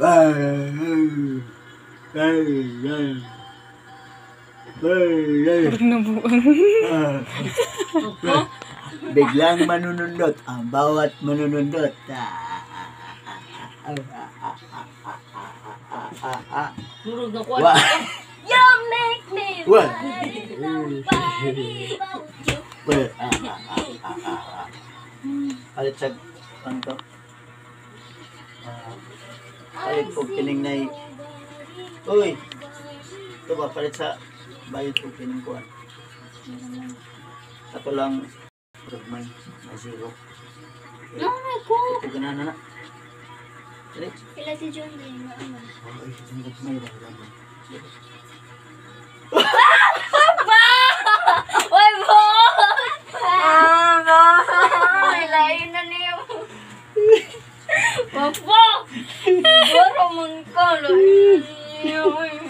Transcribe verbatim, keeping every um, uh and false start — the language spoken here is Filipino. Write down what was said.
Biglang manunundot ang bawat manunundot. Murag na ko. Wah. You make me What? body, nobody but you. Well, alit sa ano to? Ah, alit po kiningnay. Uy! Ito ba palit sa bayad po kiningkuhan? Ito lang man na zero. No, no, ko. Ito ganana na. Dali. Sila si John din. Ano? Ay, hindi may dahilan. Uy, bo! Ah, bo! Layo na niyo. Papa! Baro man ka. Layo na niyo.